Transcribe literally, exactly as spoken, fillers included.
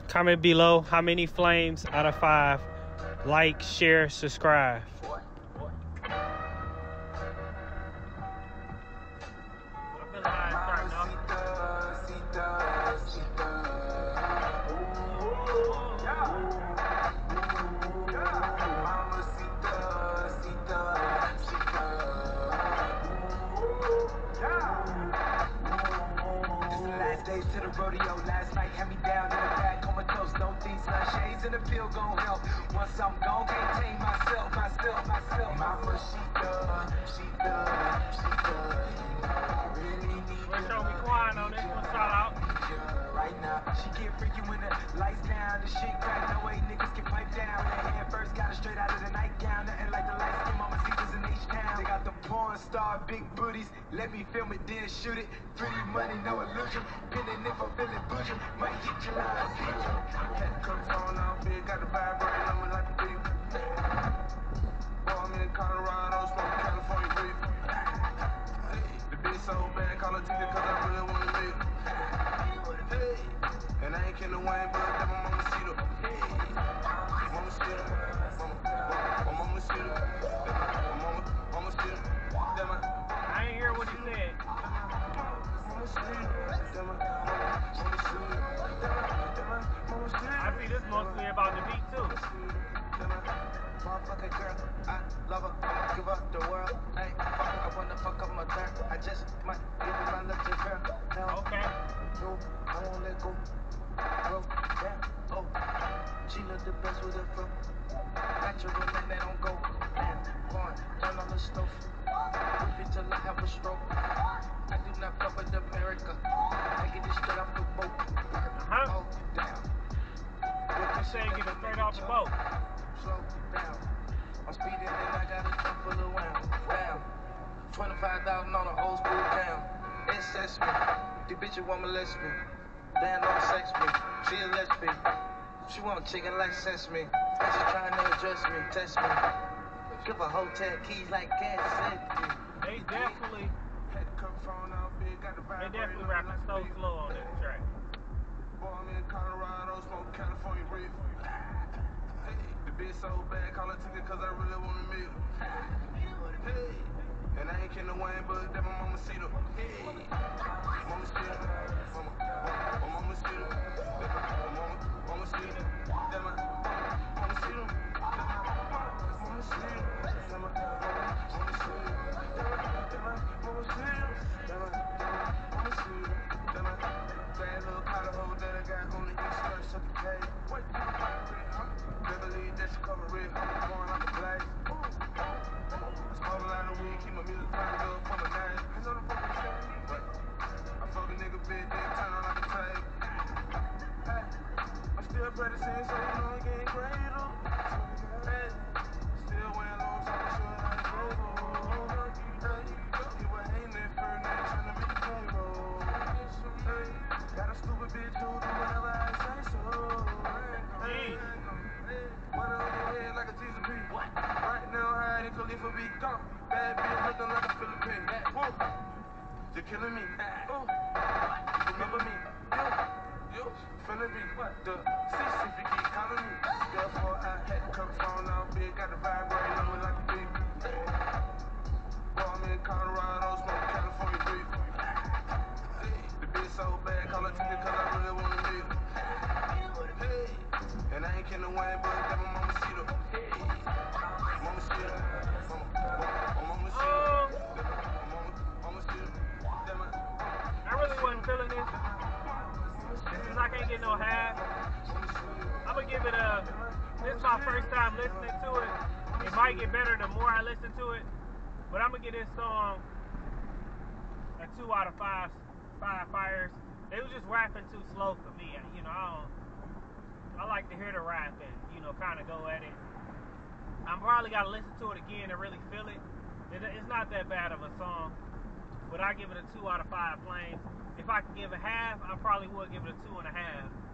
Comment below how many flames out of five. Like, share, subscribe. Days to the rodeo, last night had me down in the back, comatose, no things, no shades, and the pill gon' help. Once I'm gone, can't tame myself, myself, myself. Mama, she does, she does, she does. You know I really need Let's show me quiet on this one, shout out. Right now, she get freaky when the lights down, the shit crack, no way niggas can pipe down. Head first got it straight out of the nightgown, nothing like the light skin mama seekers in H-Town. They got the porn star, big booties, let me film it, then shoot it. three D money, no illusion, pinning if I'm feeling bougie, might hit your line. Head comes on out big, got the vibrating on me like a beat. Boy, I'm in Colorado, smoking California reef. The bitch so bad, call her Tika cause I really wanna meet her. Hey, and I ain't killing Wayne, but that my mama see her. Hey, mama see her, mama, mama, mama see her. Mama, mama see her. I ain't hear what he said. I see this mostly about the beat too. Motherfucker girl, I love her, I'ma give up the world. Ay, fuck, I wanna fuck up my turn. I just might give her my love to girl. No, okay. No, I won't let go. Bro, damn, oh. She look the best with her flow. Natural and they don't go. Damn, going, turn on the stove. Whip it till I have a stroke. I do not fuck with America. I get it straight off the boat. Uh-huh. Oh, damn. What you say, get it straight off the boat? Slow down. I'm speeding and I got a trunk full of rounds. Down. twenty-five thousand on an old school cam. Incest me. The bitch want molest me. Then don't sex me. She a lesbian. She want chicken like sesame. And she trying to address me, test me. Give her hotel keys like gas said. They definitely, they definitely rapping so slow on this track. Boy, I'm in Colorado, smoke California reef. The bitch so bad, call her Tika cause I really wanna meet her. Hey, and I ain't killing Wayne, but that my mama see her. Hey, mama see her, mama, mama, mama see her. Mama, mama see her. That my mama see her. Mama see her. That my mama see her. That my mama see her. That my mama see her. That my bad little collar hole that I got on the east side, suck the cake. What you got? Never leave that shit cover red, I'm going like a blaze. Smoke a lot of weed, keep my music turned up for my name. I know the fucking shit, but I fuck a nigga big, then turn on like a tape. Hey, I'm still practicing, so you know I'm getting greater. Hey, still wearing long talking shit like a cable. Hey, you were hating that first night, trying to make a payroll. Hey, got a stupid bitch who do whatever I say so. Hey, what on your head like a teaser P. Right now, high in Khalifa B. Gone. Bad bitch looking like a Philippine. Whoa, you're killing me. Oh, remember me. You, you, finna be the C C if you keep calling me. Therefore, I had to come phone out big. Got the vibrating on me like a big. Boy, I'm in Colorado, smoking California reef. The bitch so bad, call her Tika cause I really wanna meet her. Hey, and I ain't killing Wayne, but that my mama see her. Hey, mama see her. Mama, mama, mama see her. Mama, mama see her. That my I really wasn't feeling this. Since I can't get no half, I'm gonna give it a, this is my first time listening to it. It might get better the more I listen to it, but I'm gonna give this song a two out of five, five fires. They was just rapping too slow for me. You know, I don't, I like to hear the rap and, you know, kind of go at it. I'm probably got to listen to it again to really feel it. it. It's not that bad of a song, but I give it a two out of five flames. If I could give a half, I probably would give it a two and a half.